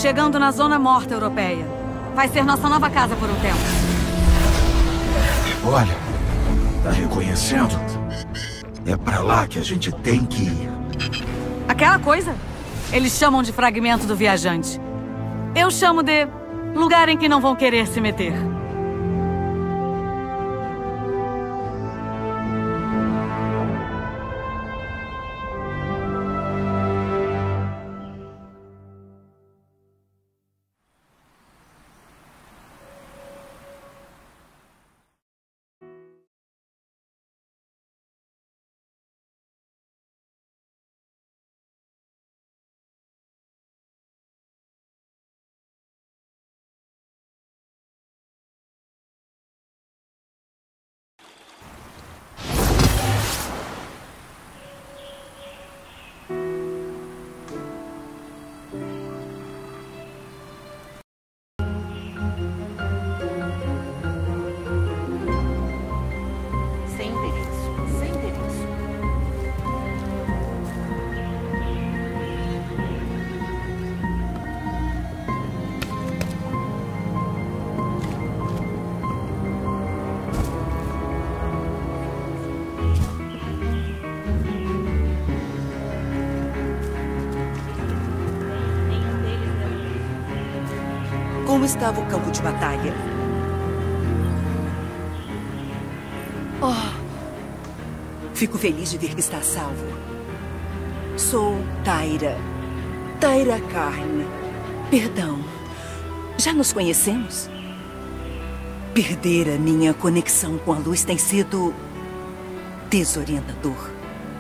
Chegando na Zona Morta Europeia. Vai ser nossa nova casa por um tempo. Olha, tá reconhecendo? É pra lá que a gente tem que ir. Aquela coisa? Eles chamam de fragmento do viajante. Eu chamo de lugar em que não vão querer se meter. Como estava o campo de batalha? Fico feliz de ver que está a salvo. Sou Tyra. Tyra Carne. Perdão. Já nos conhecemos? Perder a minha conexão com a luz tem sido desorientador.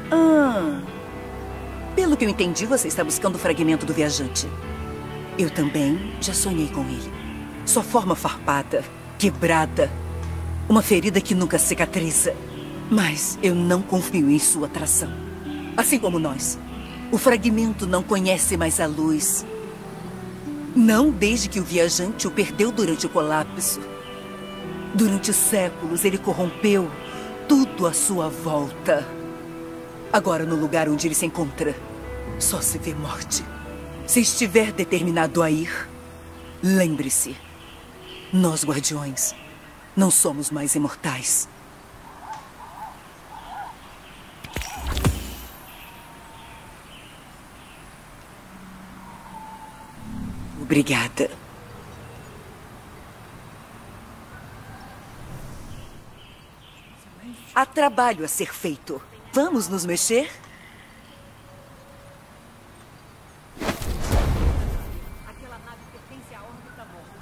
Pelo que eu entendi, você está buscando o fragmento do viajante. Eu também já sonhei com ele. Sua forma farpada, quebrada. Uma ferida que nunca cicatriza. Mas eu não confio em sua atração. Assim como nós. O fragmento não conhece mais a luz. Não desde que o viajante o perdeu durante o colapso. Durante séculos, ele corrompeu tudo à sua volta. Agora, no lugar onde ele se encontra, só se vê morte. Se estiver determinado a ir, lembre-se. Nós, guardiões, não somos mais imortais. Obrigada. Há trabalho a ser feito. Vamos nos mexer? Aquela nave pertence à órbita morta.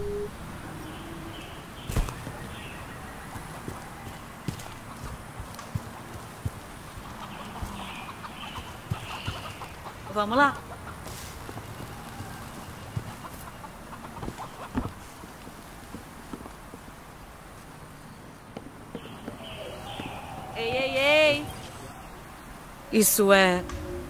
Vamos lá. Ei, ei, ei! Isso é...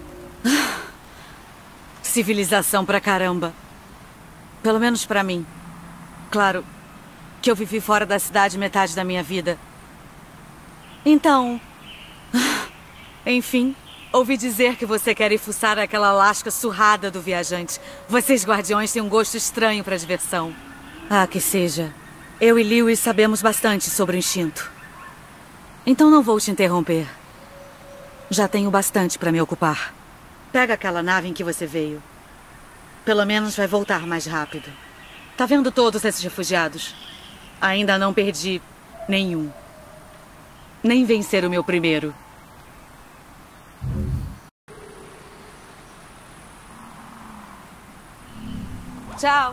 civilização pra caramba. Pelo menos pra mim. Claro que eu vivi fora da cidade metade da minha vida. Então... enfim, ouvi dizer que você quer ir fuçar aquela lasca surrada do viajante. Vocês, guardiões, têm um gosto estranho pra diversão. Ah, que seja. Eu e Lewis sabemos bastante sobre o instinto. Então não vou te interromper. Já tenho bastante para me ocupar. Pega aquela nave em que você veio. Pelo menos vai voltar mais rápido. Tá vendo todos esses refugiados? Ainda não perdi nenhum. Nem vencer o meu primeiro. Tchau.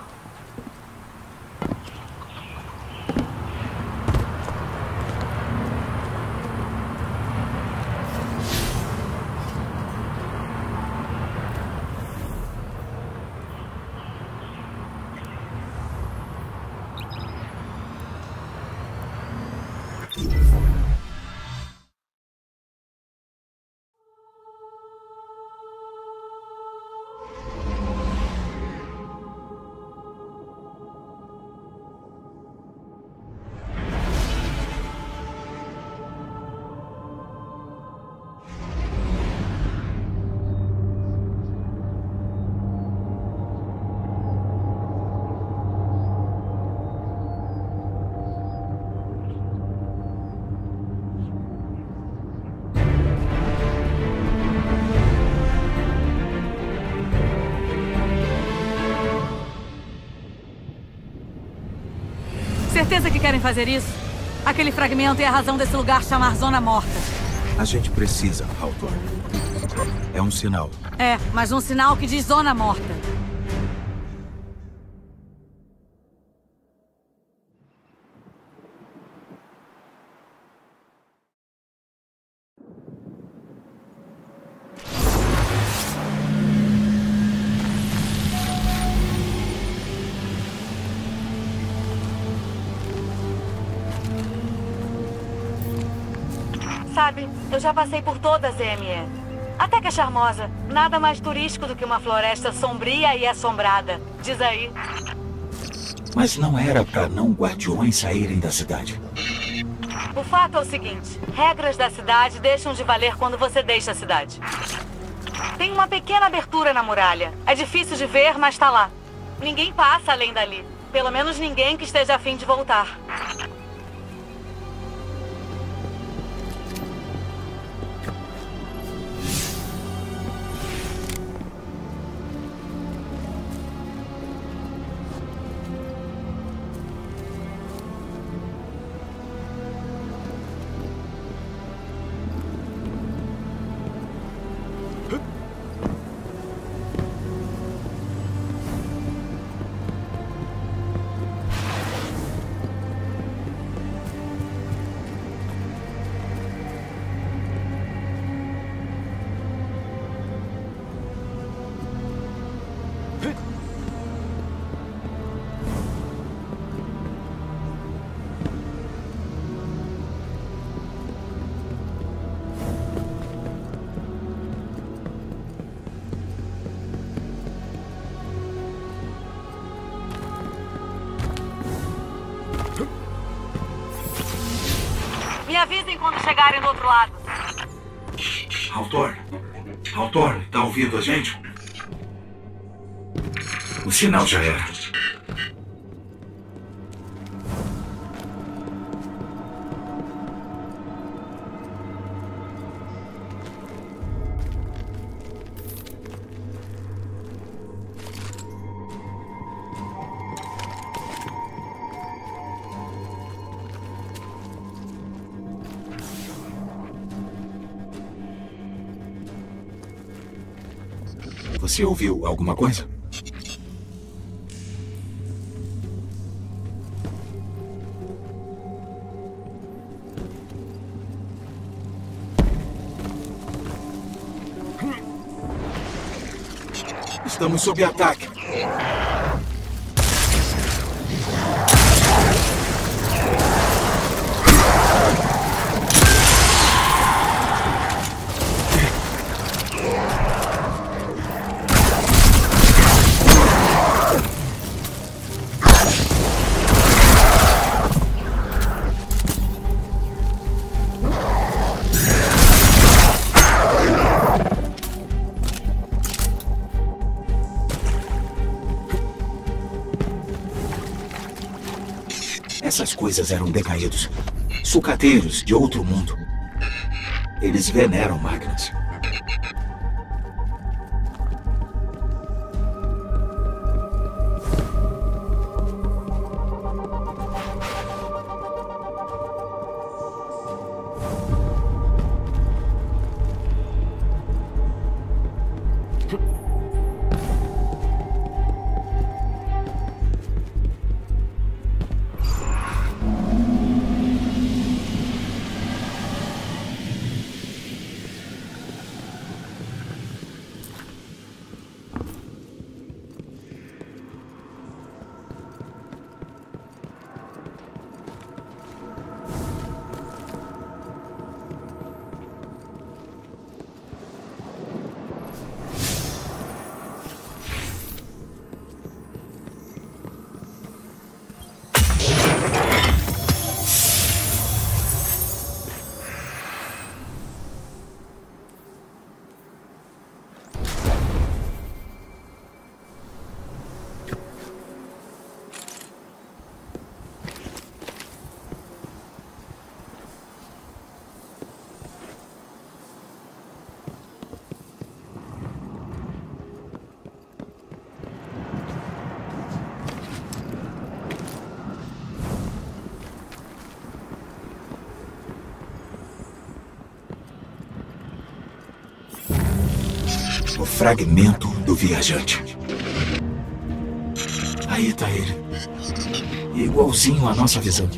certeza que querem fazer isso? Aquele fragmento é a razão desse lugar chamar Zona Morta. A gente precisa, Hawthorne. É um sinal. É, mas um sinal que diz Zona Morta. Sabe, eu já passei por toda a ZME. Até que é charmosa. Nada mais turístico do que uma floresta sombria e assombrada. Diz aí. Mas não era pra não guardiões saírem da cidade. O fato é o seguinte. Regras da cidade deixam de valer quando você deixa a cidade. Tem uma pequena abertura na muralha. É difícil de ver, mas tá lá. Ninguém passa além dali. Pelo menos ninguém que esteja a fim de voltar. Me avisem quando chegarem do outro lado. Hawthorne? Hawthorne, tá ouvindo a gente? O sinal já era. Você ouviu alguma coisa? Estamos sob ataque. Essas coisas eram decaídos, sucateiros de outro mundo. Eles veneram máquinas. O fragmento do viajante. Aí tá ele. Igualzinho à nossa visão.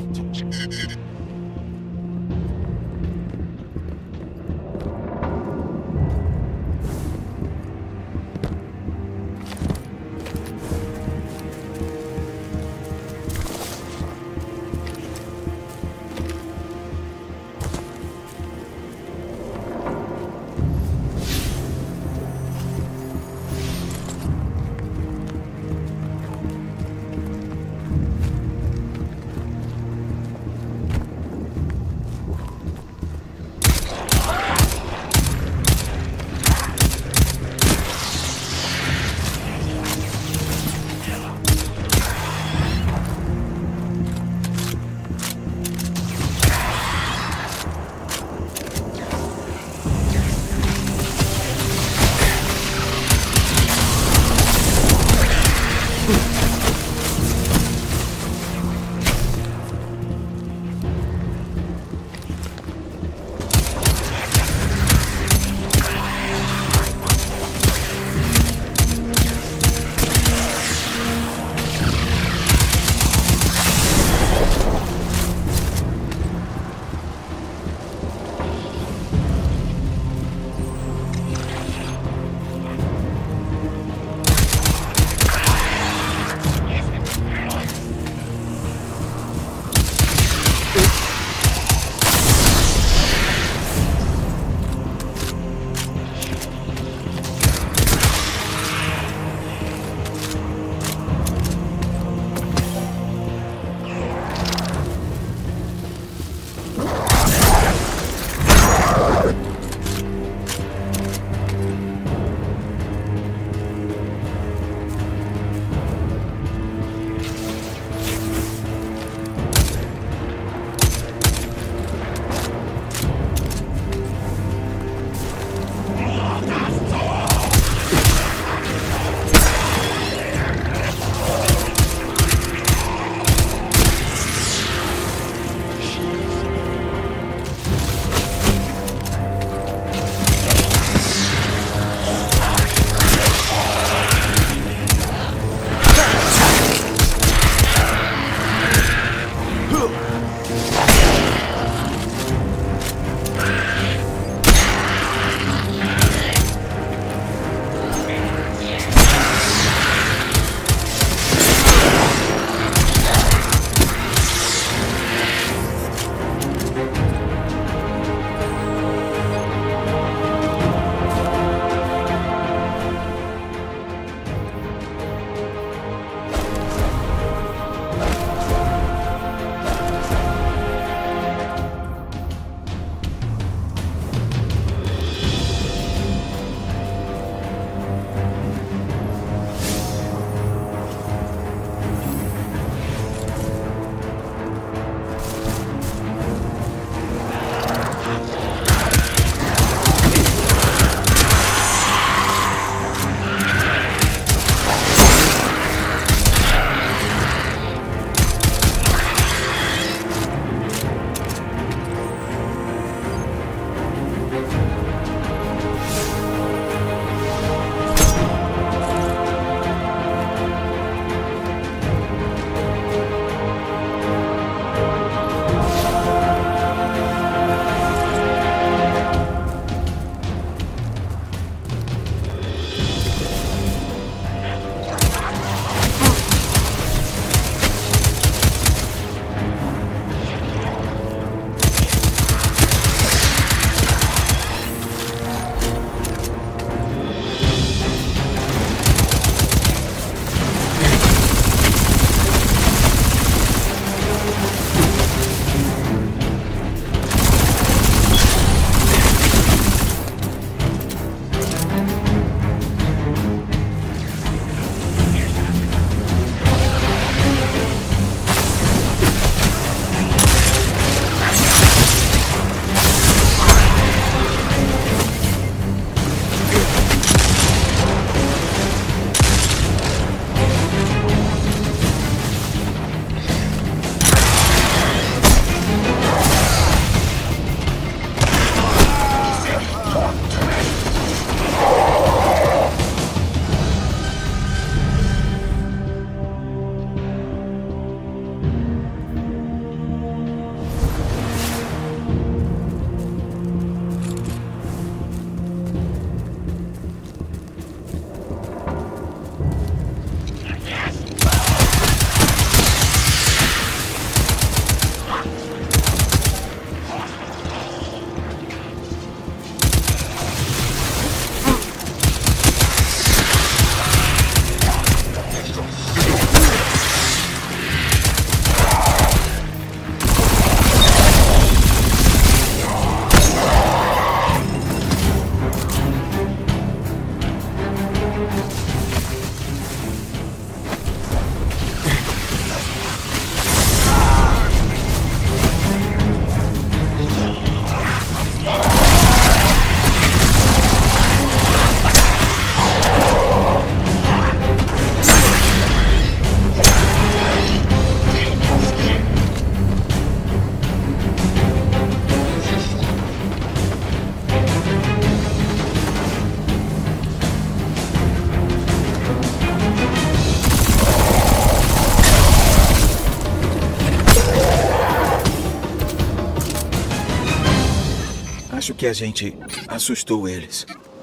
Acho que a gente assustou eles.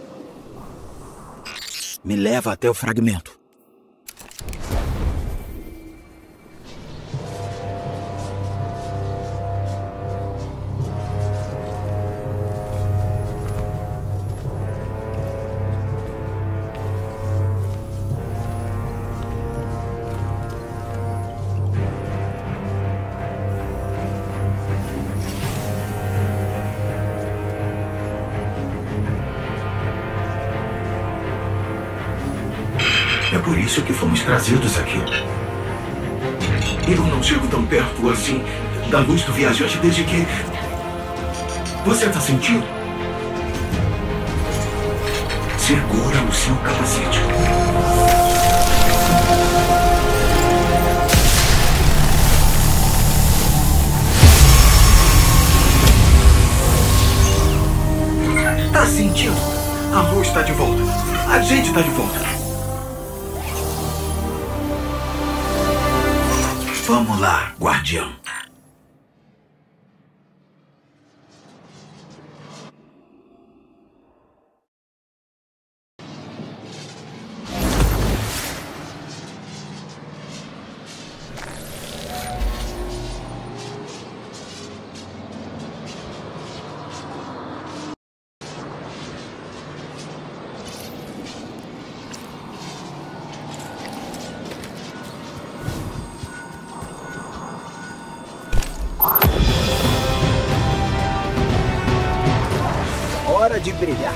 Me leva até o fragmento. É por isso que fomos trazidos aqui. Eu não chego tão perto assim da luz do viajante desde que... Você tá sentindo? Segura o seu capacete. Tá sentindo? A luz tá de volta. A gente tá de volta. Vamos lá, guardião. Hora de brilhar.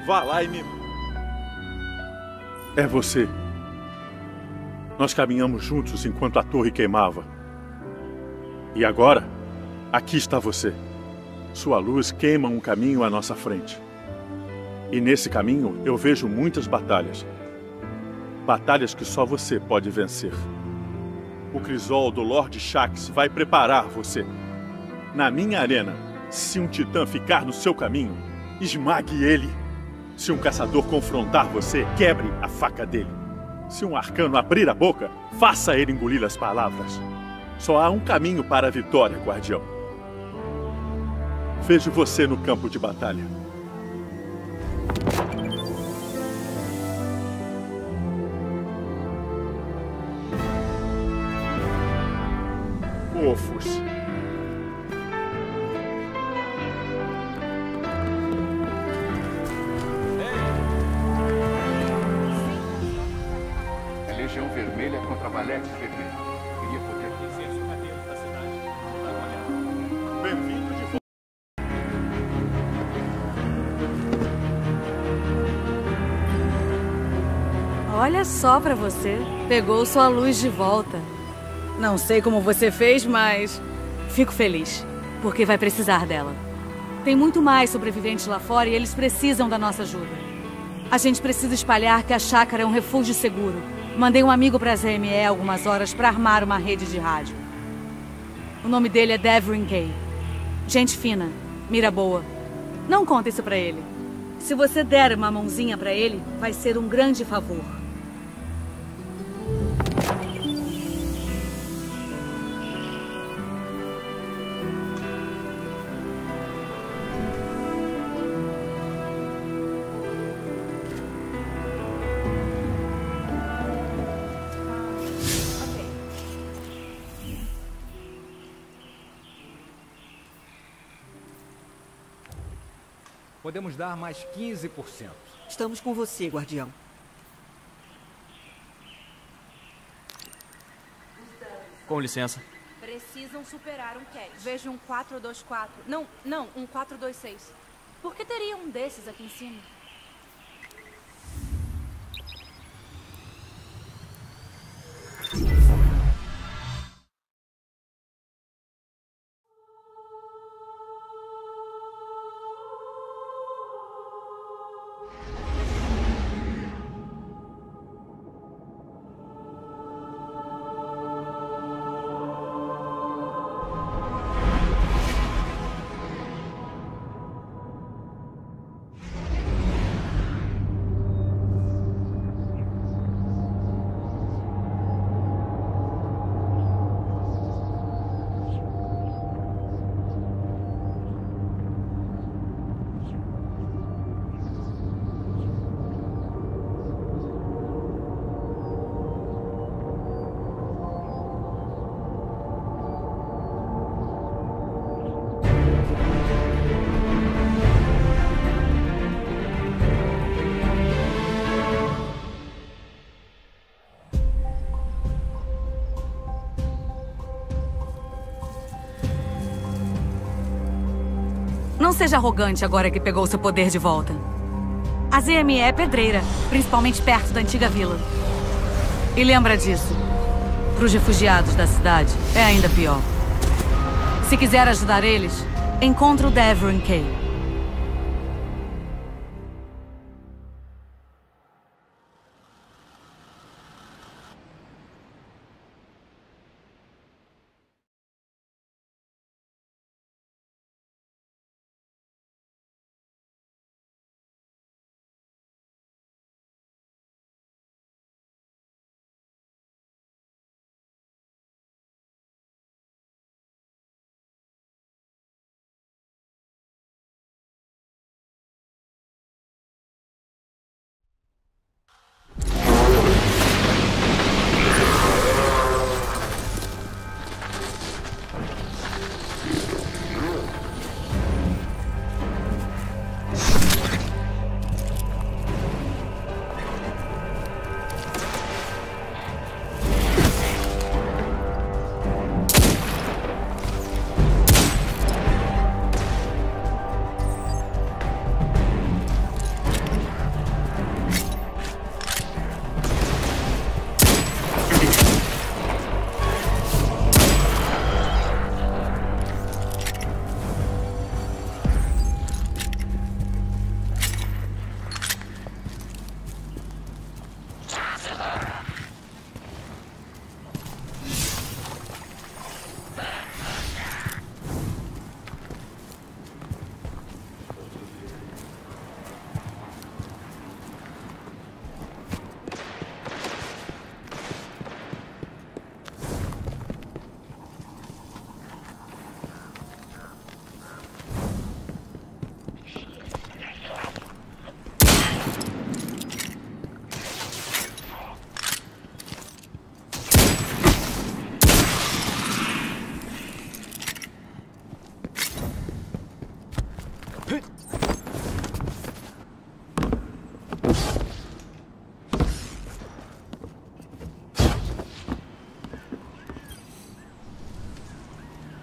Vá lá e me... É você. Nós caminhamos juntos enquanto a torre queimava. E agora, aqui está você. Sua luz queima um caminho à nossa frente. E nesse caminho eu vejo muitas batalhas. Batalhas que só você pode vencer. O crisol do Lord Shaxx vai preparar você. Na minha arena, se um titã ficar no seu caminho, esmague ele. Se um caçador confrontar você, quebre a faca dele. Se um arcano abrir a boca, faça ele engolir as palavras. Só há um caminho para a vitória, guardião. Vejo você no campo de batalha. Fofos. É Legião Vermelha contra a Valete Vermelha. Queria poder dizer os cadeiros da cidade. Bem-vindo de volta. Olha só pra você. Pegou sua luz de volta. Não sei como você fez, mas fico feliz, porque vai precisar dela. Tem muito mais sobreviventes lá fora e eles precisam da nossa ajuda. A gente precisa espalhar que a chácara é um refúgio seguro. Mandei um amigo para a ZME algumas horas para armar uma rede de rádio. O nome dele é Devrin Kay. Gente fina, mira boa. Não conta isso para ele. Se você der uma mãozinha para ele, vai ser um grande favor. Podemos dar mais 15%. Estamos com você, guardião. Com licença. Precisam superar um catch. Vejo um 424. Não, um 426. Por que teria um desses aqui em cima? Não seja arrogante agora que pegou seu poder de volta. A ZME é pedreira, principalmente perto da antiga vila. E lembra disso. Para os refugiados da cidade, é ainda pior. Se quiser ajudar eles, encontre o Devrin Kay.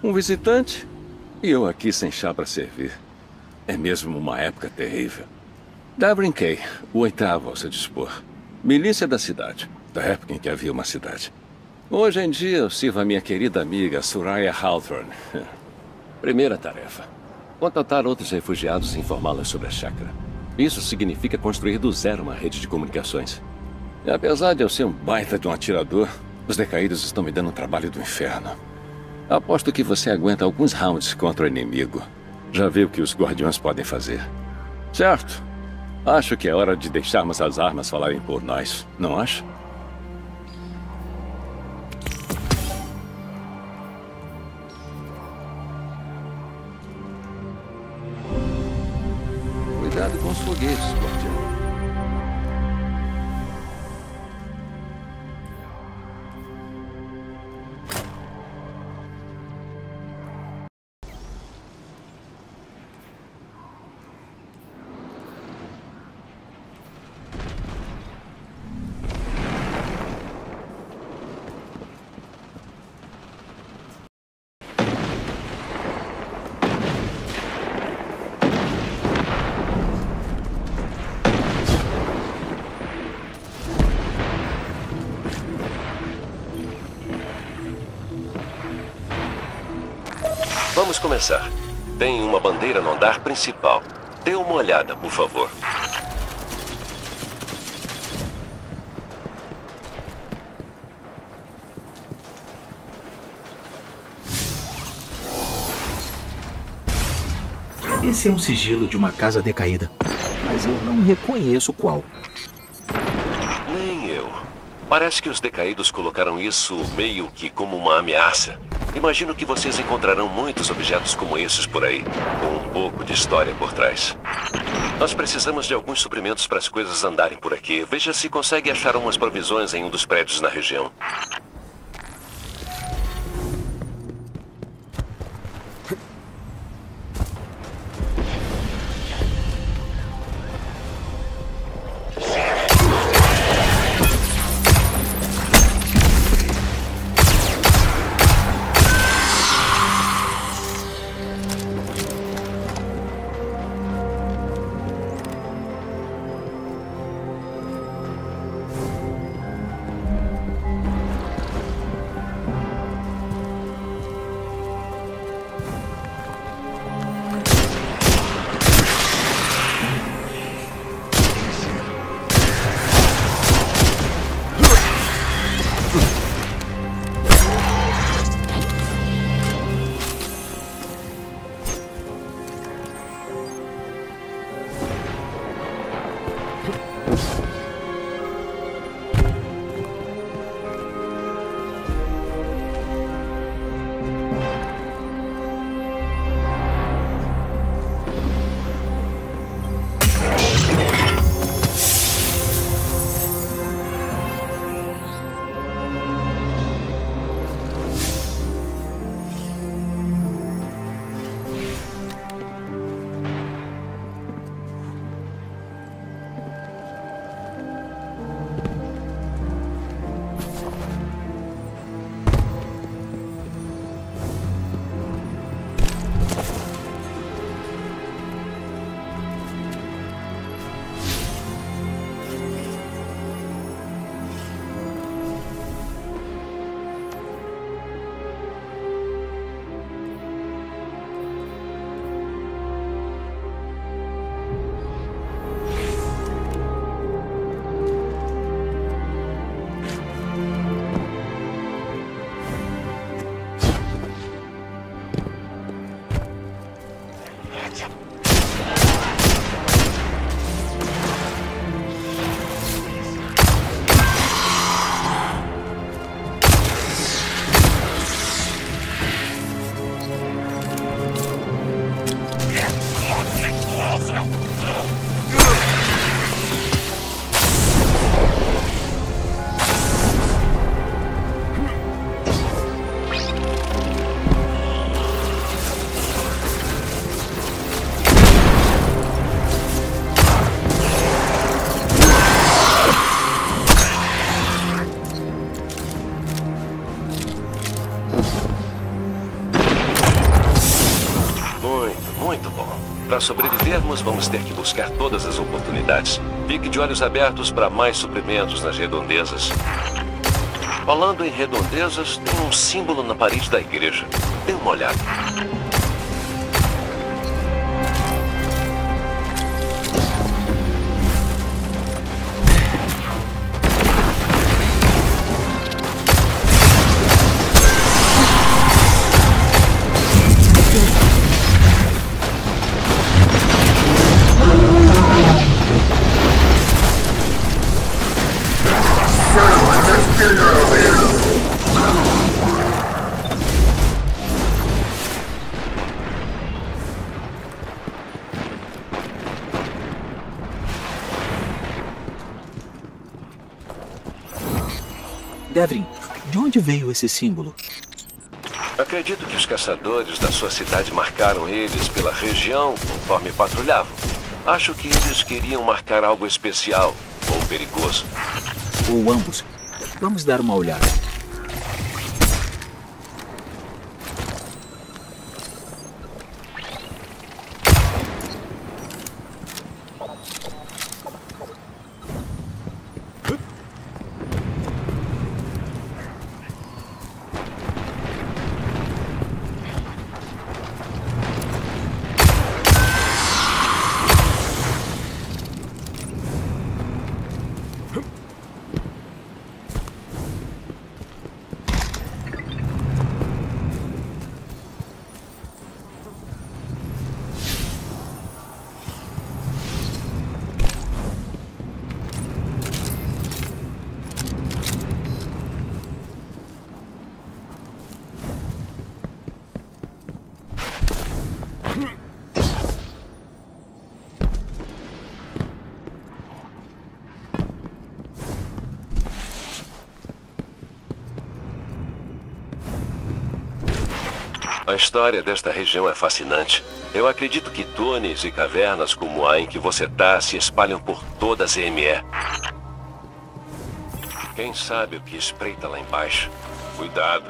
Um visitante e eu aqui sem chá para servir. É mesmo uma época terrível. Davrin Kay, o 8º ao se dispor. Milícia da cidade, da época em que havia uma cidade. Hoje em dia eu sirvo a minha querida amiga Soraya Hawthorne. Primeira tarefa: contatar outros refugiados e informá-los sobre a chácara. Isso significa construir do zero uma rede de comunicações. E apesar de eu ser um baita de um atirador, os decaídos estão me dando um trabalho do inferno. Aposto que você aguenta alguns rounds contra o inimigo. Já viu o que os guardiões podem fazer. Certo. Acho que é hora de deixarmos as armas falarem por nós, não acha? Cuidado com os foguetes, guardião. Vamos começar. Tem uma bandeira no andar principal. Dê uma olhada, por favor. Esse é um sigilo de uma casa decaída, mas eu não reconheço qual. Nem eu. Parece que os decaídos colocaram isso meio que como uma ameaça. Imagino que vocês encontrarão muitos objetos como esses por aí, com um pouco de história por trás. Nós precisamos de alguns suprimentos para as coisas andarem por aqui. Veja se consegue achar umas provisões em um dos prédios na região. sobrevivermos, vamos ter que buscar todas as oportunidades. Fique de olhos abertos para mais suprimentos nas redondezas. Falando em redondezas, tem um símbolo na parede da igreja. Dê uma olhada. Devrin, de onde veio esse símbolo? Acredito que os caçadores da sua cidade marcaram eles pela região conforme patrulhavam. Acho que eles queriam marcar algo especial ou perigoso. Ou ambos. Vamos dar uma olhada. A história desta região é fascinante. Eu acredito que túneis e cavernas como a em que você está se espalham por toda a ZME. Quem sabe o que espreita lá embaixo? Cuidado.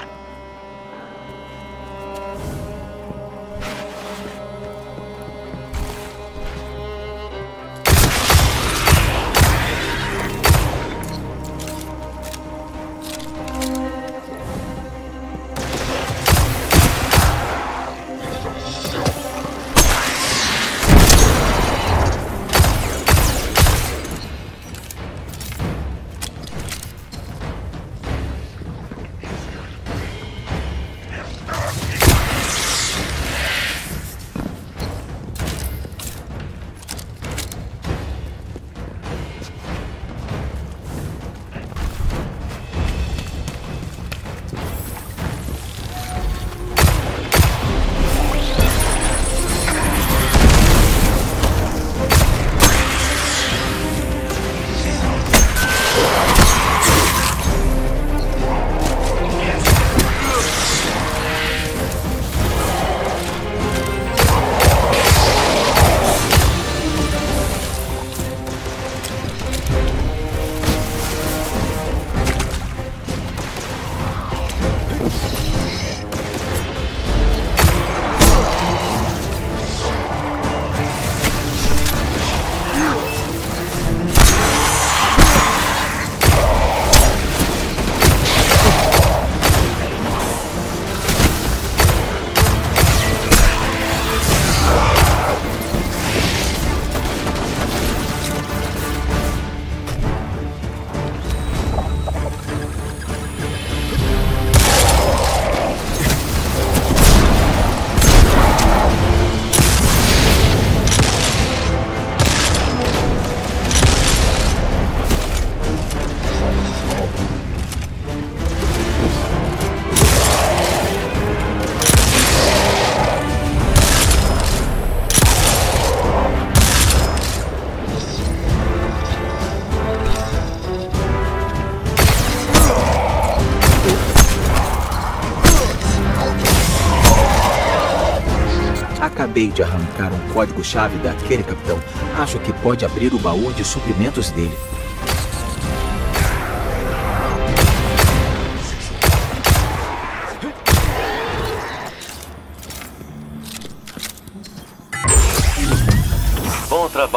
Acabei de arrancar um código-chave daquele capitão. Acho que pode abrir o baú de suprimentos dele.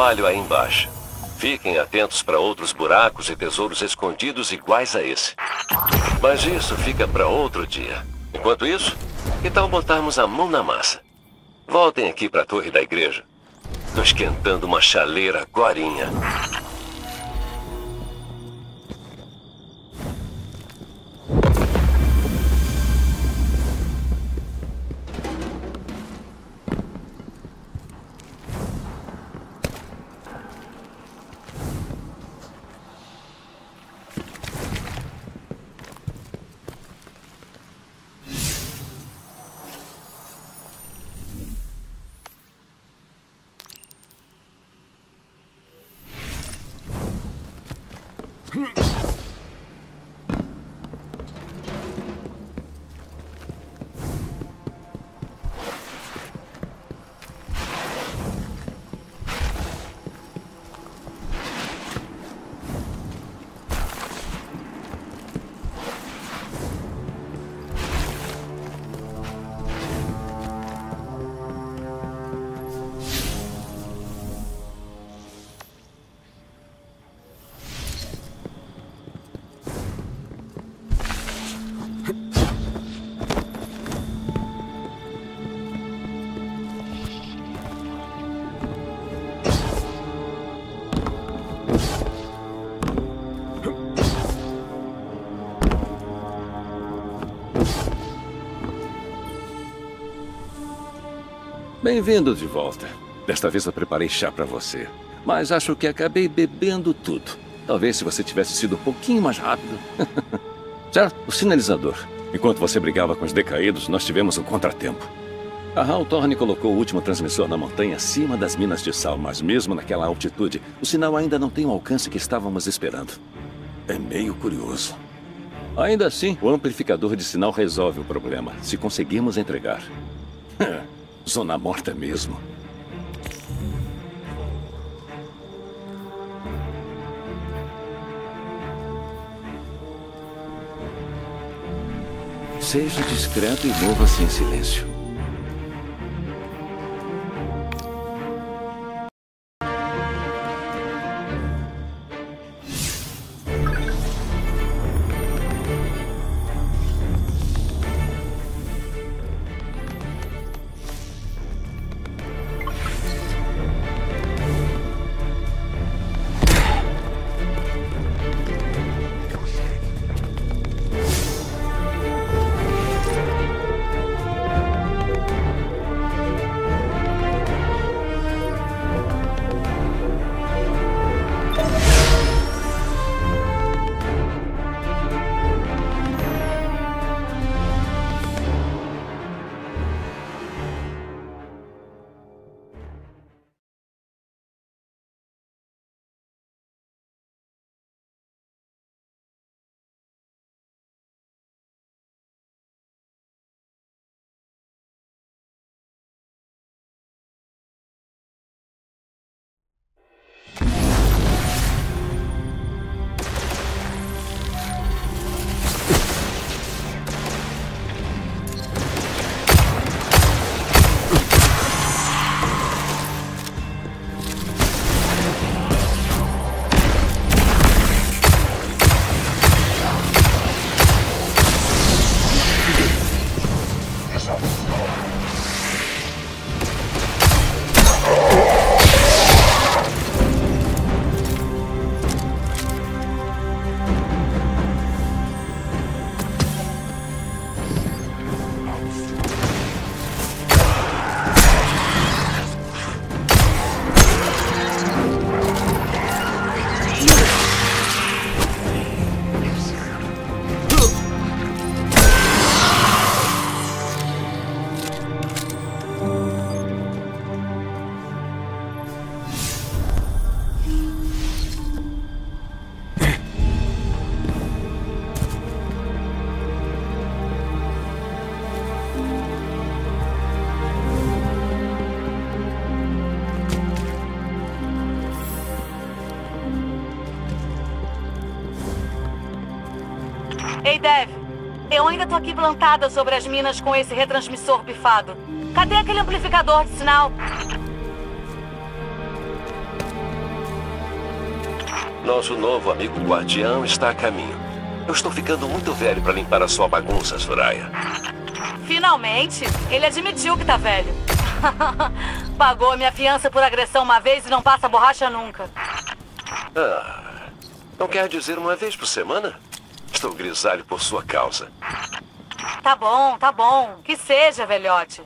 trabalho aí embaixo. Fiquem atentos para outros buracos e tesouros escondidos iguais a esse. Mas isso fica para outro dia. Enquanto isso, que tal botarmos a mão na massa? Voltem aqui para a torre da igreja. Tô esquentando uma chaleira agorinha. Bem-vindo de volta. Desta vez eu preparei chá para você. Mas acho que acabei bebendo tudo. Talvez se você tivesse sido um pouquinho mais rápido. Certo? O sinalizador. Enquanto você brigava com os decaídos, nós tivemos um contratempo. A Hawthorne colocou o último transmissor na montanha acima das minas de sal, mas mesmo naquela altitude, o sinal ainda não tem o alcance que estávamos esperando. É meio curioso. Ainda assim, o amplificador de sinal resolve o problema, se conseguirmos entregar. Zona morta mesmo. Seja discreto e mova-se em silêncio. Ei, Dev, eu ainda tô aqui plantada sobre as minas com esse retransmissor pifado. Cadê aquele amplificador de sinal? Nosso novo amigo guardião está a caminho. Eu estou ficando muito velho para limpar a sua bagunça, Soraya. Finalmente, ele admitiu que tá velho. Pagou a minha fiança por agressão uma vez e não passa borracha nunca. Ah, não quer dizer uma vez por semana? Estou grisalho por sua causa. Tá bom, tá bom. Que seja, velhote.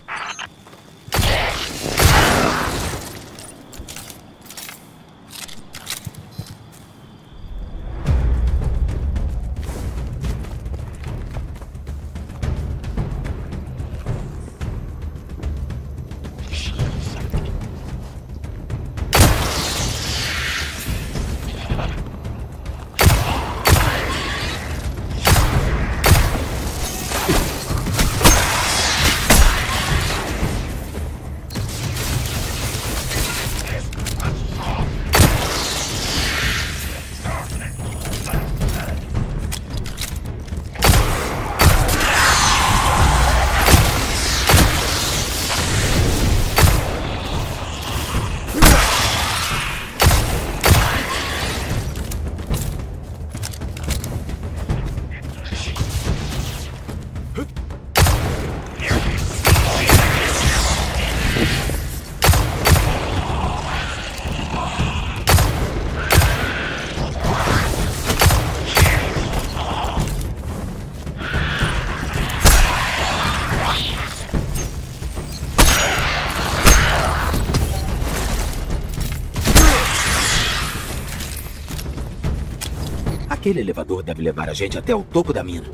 Aquele elevador deve levar a gente até o topo da mina.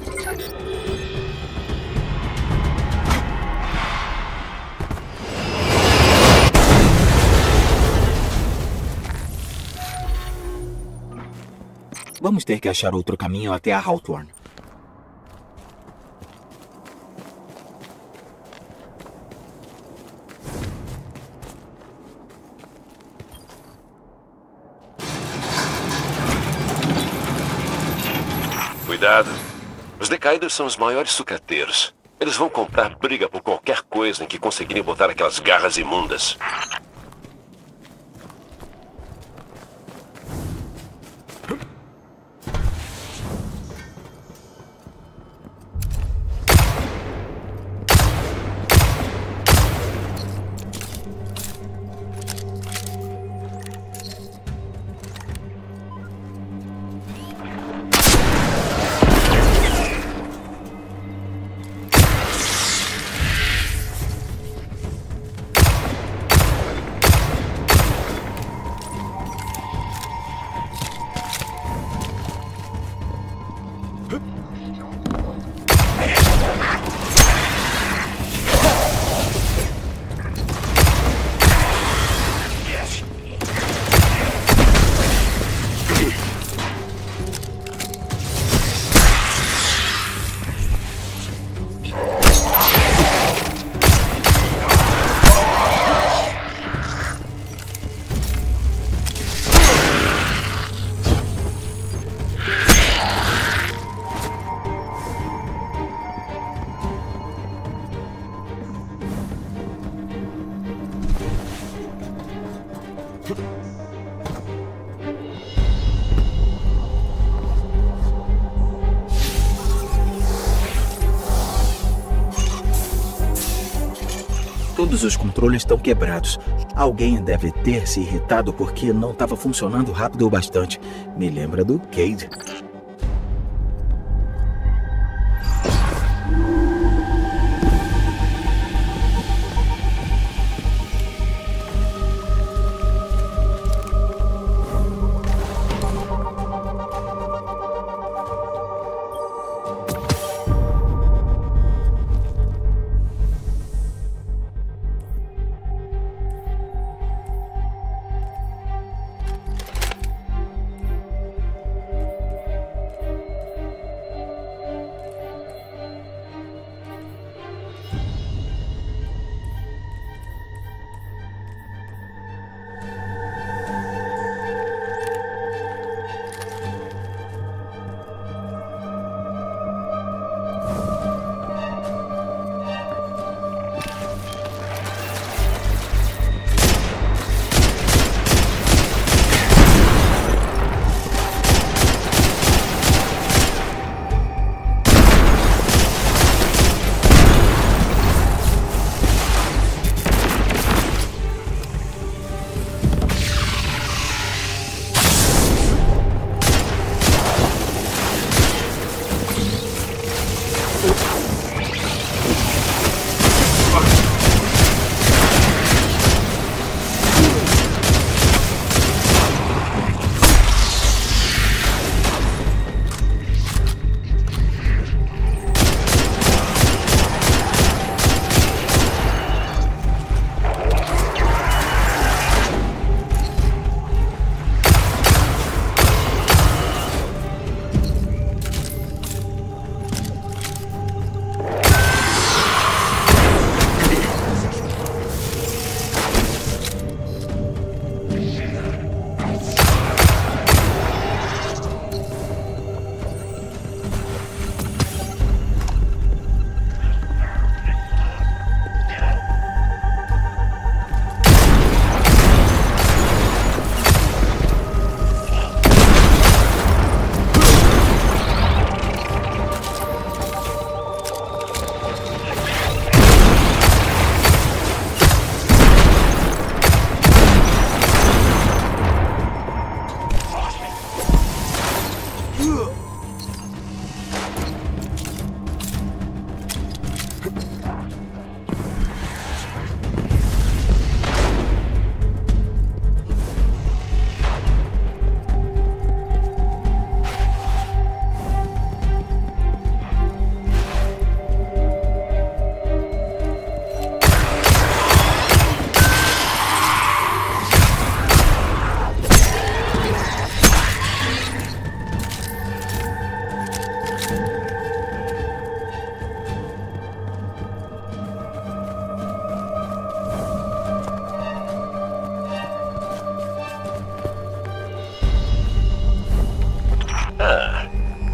Vamos ter que achar outro caminho até a Hawthorne. Cuidado. Os decaídos são os maiores sucateiros. Eles vão comprar briga por qualquer coisa em que conseguirem botar aquelas garras imundas. Todos os controles estão quebrados. Alguém deve ter se irritado porque não estava funcionando rápido o bastante. Me lembra do Cade.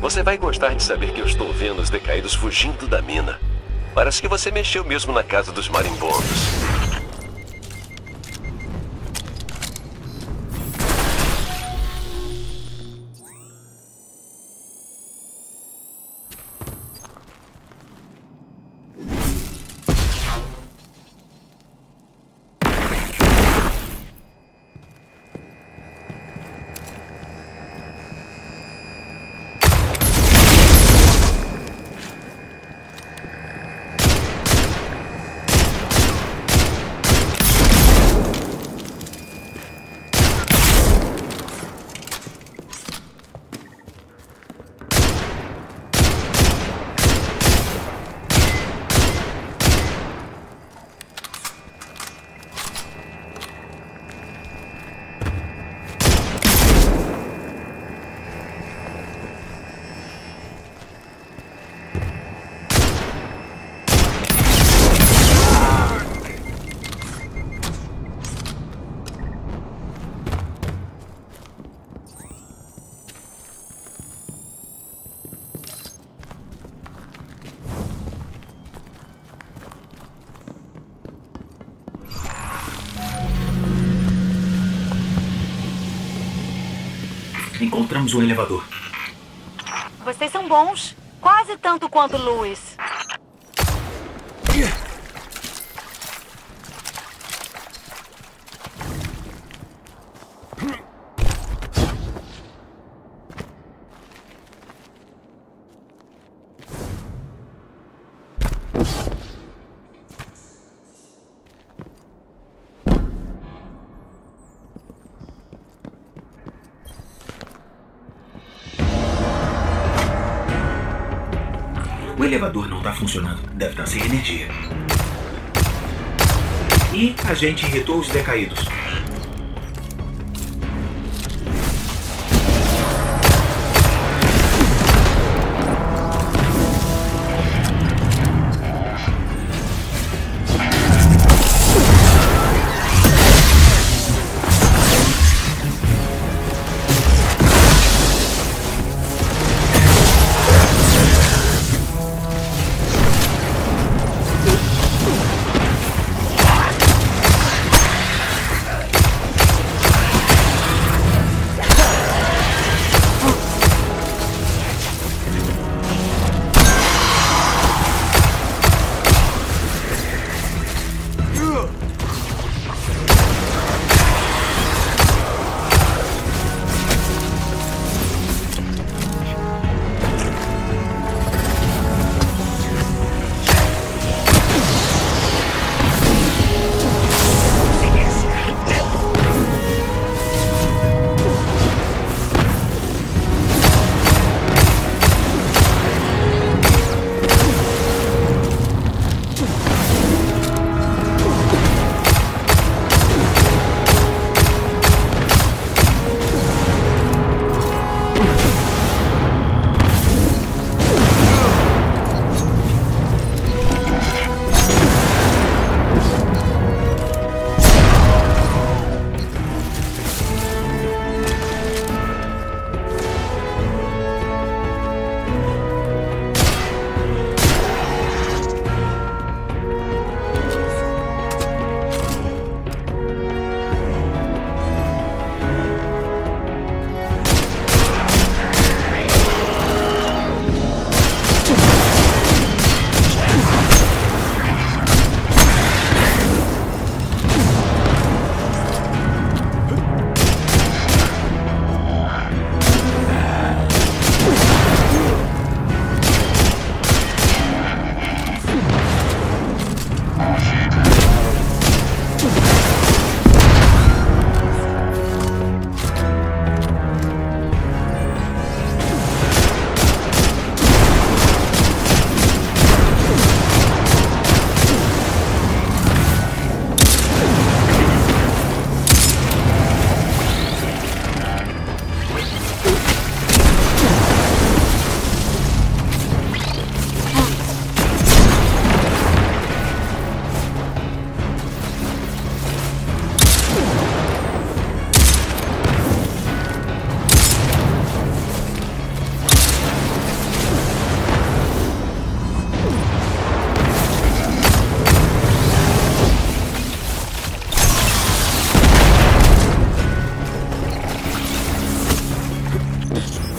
Você vai gostar de saber que eu estou vendo os decaídos fugindo da mina. Parece que você mexeu mesmo na casa dos marimbondos. Encontramos um elevador. Vocês são bons. Quase tanto quanto Louis. O elevador não está funcionando. Deve estar sem energia. E a gente irritou os decaídos.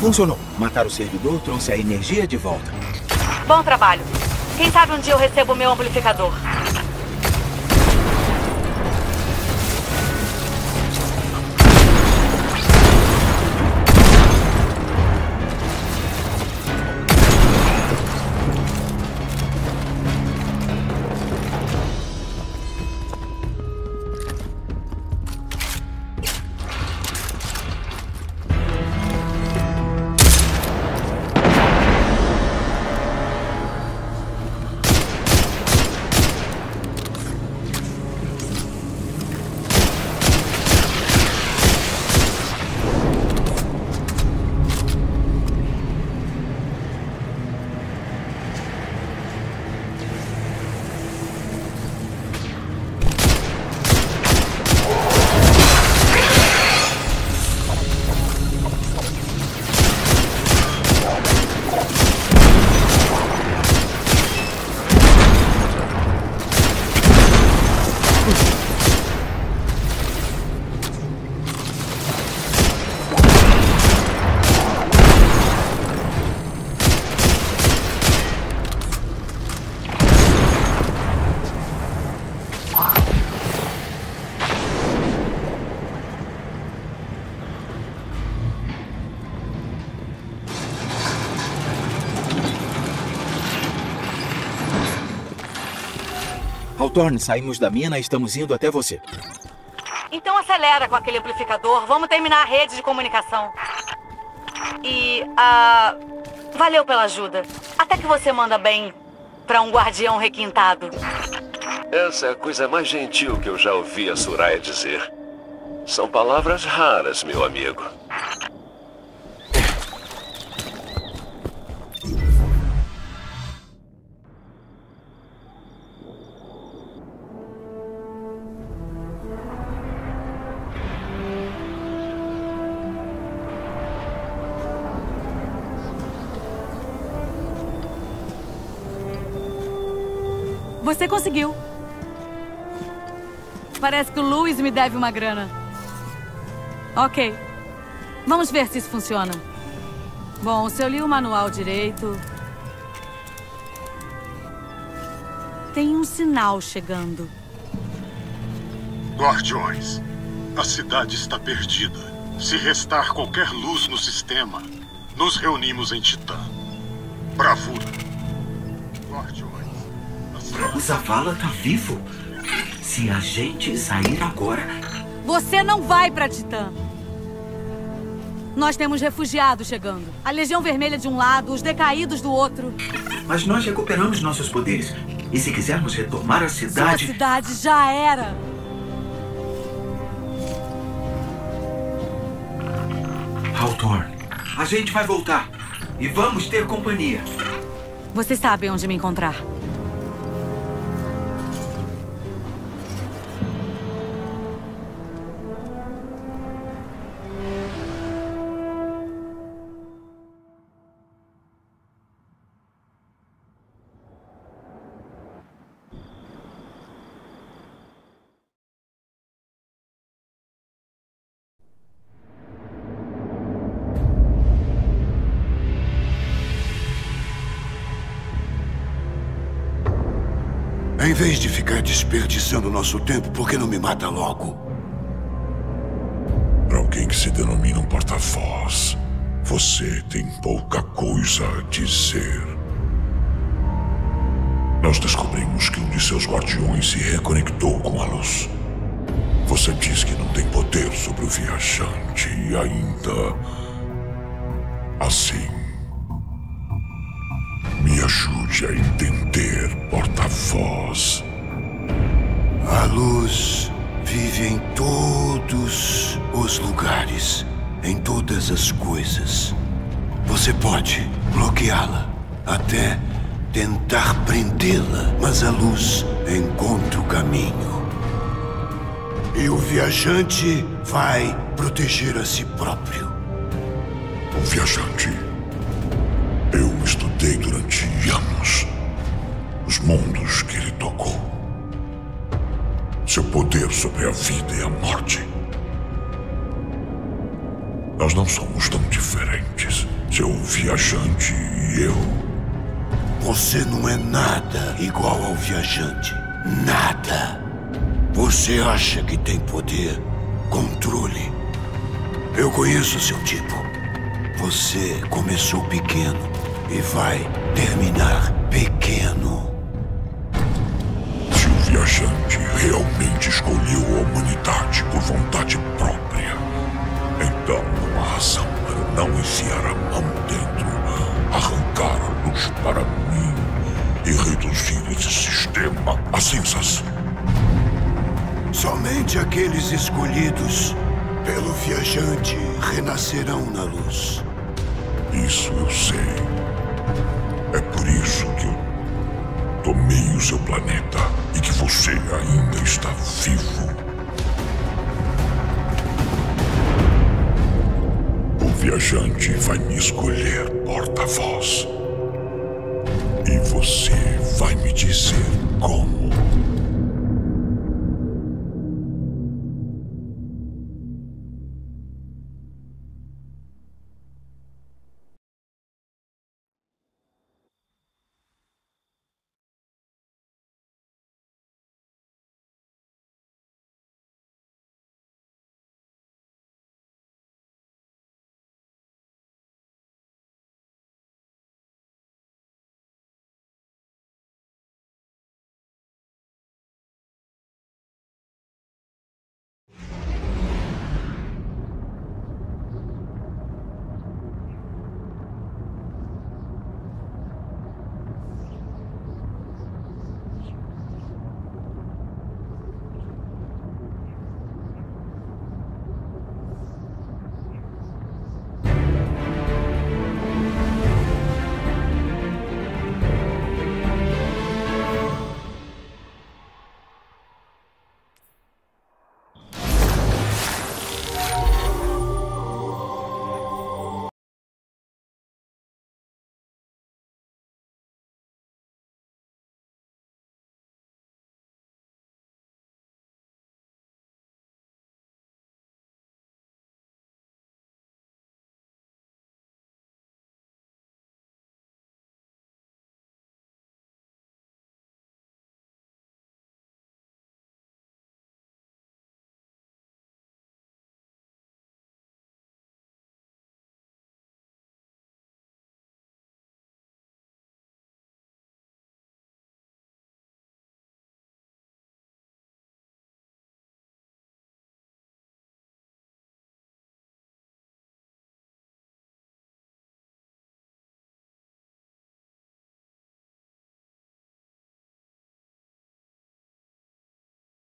Funcionou. Matar o servidor trouxe a energia de volta. Bom trabalho. Quem sabe um dia eu recebo o meu amplificador. Hawthorne, saímos da mina e estamos indo até você. Então acelera com aquele amplificador. Vamos terminar a rede de comunicação. E, valeu pela ajuda. Até que você manda bem pra um guardião requintado. Essa é a coisa mais gentil que eu já ouvi a Soraya dizer. São palavras raras, meu amigo. Você conseguiu. Parece que o Louis me deve uma grana. Ok. Vamos ver se isso funciona. Bom, se eu li o manual direito... Tem um sinal chegando. Guardiões, a cidade está perdida. Se restar qualquer luz no sistema, nos reunimos em Titã. Bravura. Guardiões. O Zavala tá vivo? Se a gente sair agora... Você não vai pra Titã. Nós temos refugiados chegando. A Legião Vermelha de um lado, os decaídos do outro. Mas nós recuperamos nossos poderes. E se quisermos retomar a cidade... Sua cidade já era. Hawthorne, a gente vai voltar. E vamos ter companhia. Vocês sabem onde me encontrar. Em vez de ficar desperdiçando nosso tempo, por que não me mata logo? Para alguém que se denomina um porta-voz, você tem pouca coisa a dizer. Nós descobrimos que um de seus guardiões se reconectou com a luz. Você diz que não tem poder sobre o viajante e ainda... assim... Me ajude a entender, porta-voz. A luz vive em todos os lugares, em todas as coisas. Você pode bloqueá-la, até tentar prendê-la, mas a luz encontra o caminho. E o viajante vai proteger a si próprio. O viajante... Eu estudei durante anos os mundos que ele tocou. Seu poder sobre a vida e a morte. Nós não somos tão diferentes. Você é o viajante e eu. Você não é nada igual ao viajante. Nada. Você acha que tem poder, controle. Eu conheço seu tipo. Você começou pequeno e vai terminar pequeno. Se o viajante realmente escolheu a humanidade por vontade própria, então não há razão para não enfiar a mão dentro, arrancar a luz para mim e reduzir esse sistema a cinzas. Somente aqueles escolhidos pelo viajante renascerão na luz. Isso eu sei. É por isso que eu tomei o seu planeta e que você ainda está vivo. O viajante vai me escolher porta-voz. E você vai me dizer como.